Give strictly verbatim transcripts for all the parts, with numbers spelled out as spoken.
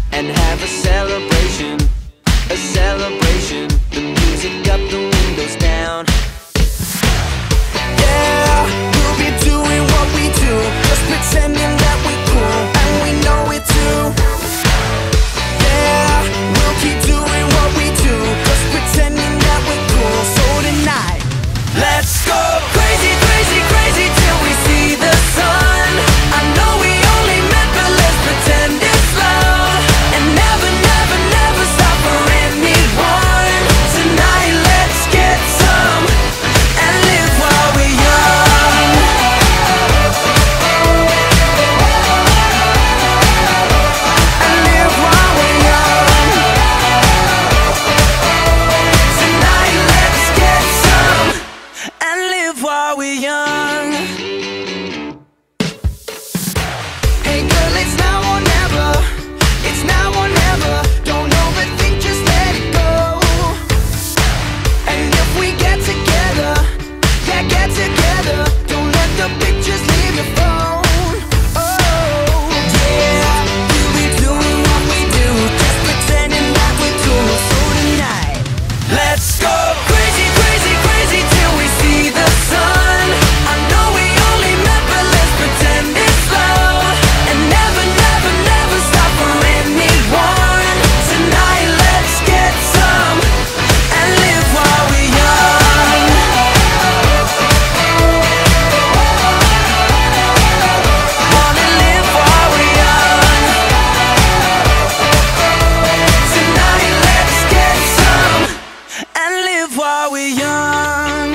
and have a celebration, a celebration. The music up, the windows down. Yeah, we'll be doing what we do, just pretending that we're cool, and we know it too. Yeah, we'll keep doing what we do, just pretending that we're cool. So tonight, let's go crazy, crazy, crazy till we see the sun. I know we only met, but let's pretend it's love, and never, never, never stop for anyone. Tonight, let's get some and live while we're young. And live while we're young. Tonight, let's get some and live while we're young. Hey girl, it's now or never. It's now or never. Don't overthink, just let it go. And if we get together, yeah, get together. Don't let the pictures leave your phone. Oh, yeah, we'll be doing what we do, just pretending that we're cool. So tonight, let's go crazy, crazy, crazy till we see the sun. I know we only met, but let's pretend it's love, and never, never, never stop for anyone. Tonight, let's get some and live while we're young. Wanna live while we're young. Tonight, let's get some and live while we're young.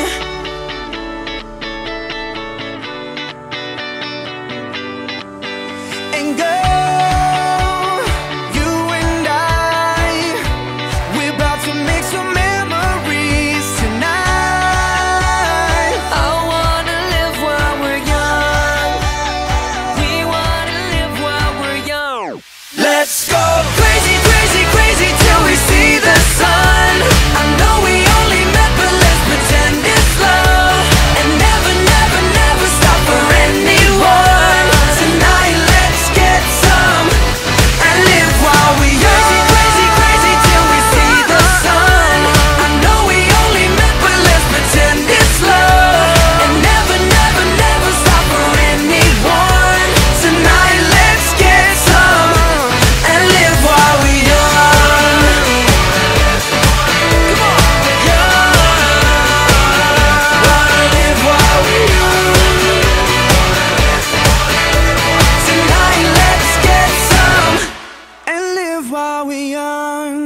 And girl, you and I, we're about to make some memories tonight. I wanna live while we're young. We wanna live while we're young. Let's go crazy, crazy, crazy till we see the sun. I know we only met, but let's pretend it's love, and never, never, never stop for anyone. Tonight, let's get some and live while we're young. Crazy, crazy, crazy till we see the sun. I know we only met, but let's pretend it's love, and never, never, never stop for anyone. Tonight, let's get some and live while we're young. Come on, young. Wanna live while we're young. Tonight, let's get some and live while we're young.